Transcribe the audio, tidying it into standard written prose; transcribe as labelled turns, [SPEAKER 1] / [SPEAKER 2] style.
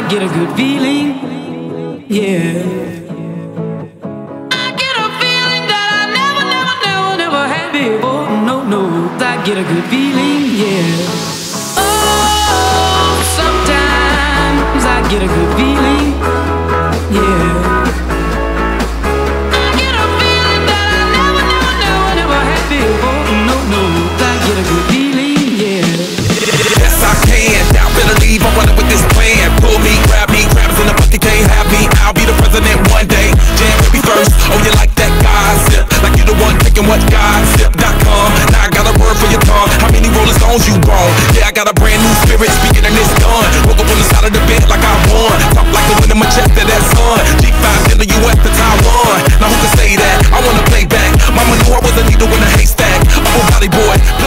[SPEAKER 1] get a good feeling, yeah. I get a feeling that I never had before. No, I get a good feeling, yeah. Oh, sometimes I get a good feeling, yeah. I get a feeling that I never had before. No, I get a good feeling, yeah.
[SPEAKER 2] Yes, I can. Doubt, better leave. I'm running with this plan. Pull me, grab me, crabs in the bucket can't have me. I'll be the president one day. Jam baby first. Oh, you like that gossip? Like you the one taking what gossip.com. Now I got a word for your tongue. How many Rolling Stones you brought? Yeah, I got a brand new spirit speaking and it's done. Woke up on the side of the bed like I won. Talk like the wind in my chest to that sun. G5 in the US to Taiwan. Now who can say that? I wanna play back. Mama knew I was a needle in a haystack. Upper body boy.